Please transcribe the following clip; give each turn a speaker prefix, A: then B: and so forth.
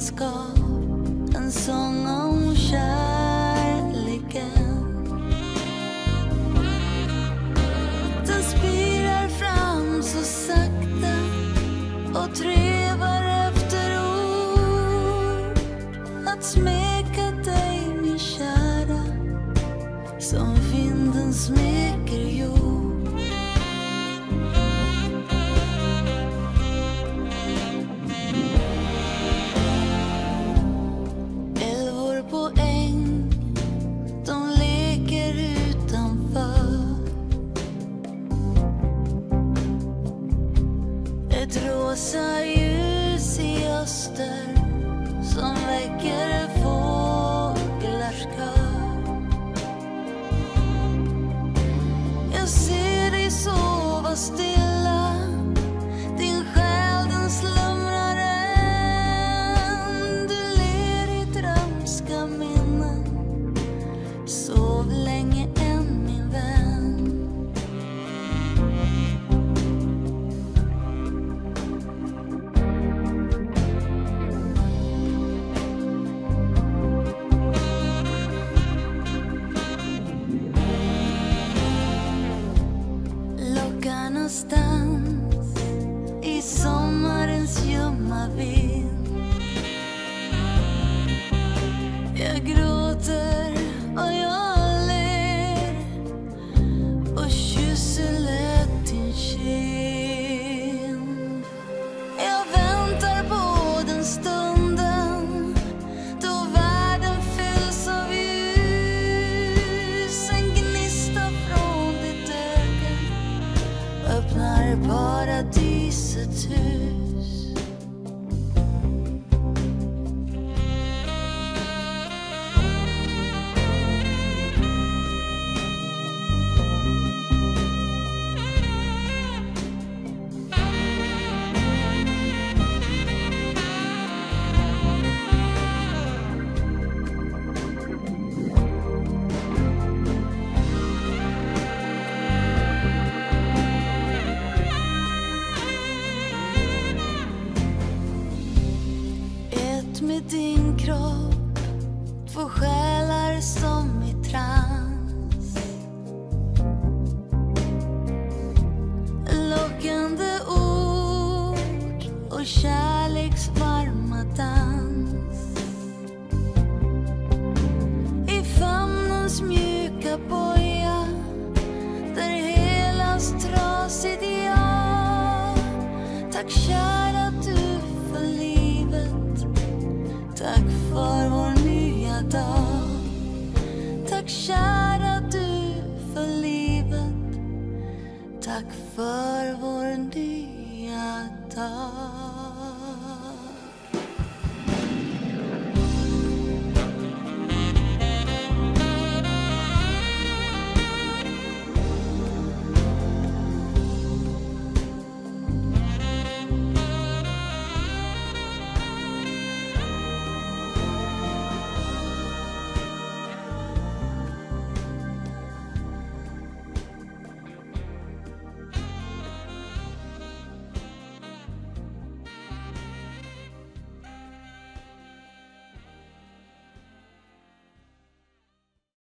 A: gemenskap, en sång om kärleken. Den spirar fram så sakta och trevar efter ord att smeka dig, min kära, som vinden smeker jord. Älvor på äng, de leker utanför. Ett rosa ljus i öster som väcker fåglars kör. Jag ser dig sova stilla, din själ den slumrar än. Du ler i drömska minnen, sov länge än min vän. Lockarnas dans i sommarens ljumma vind. Jag gråter och jag ler och kysser lätt din kind. Jag väntar på den stunden då världen fylls av ljus. En gnista från ditt öga öppnar paradisets hus. Ett med din kropp, två själar som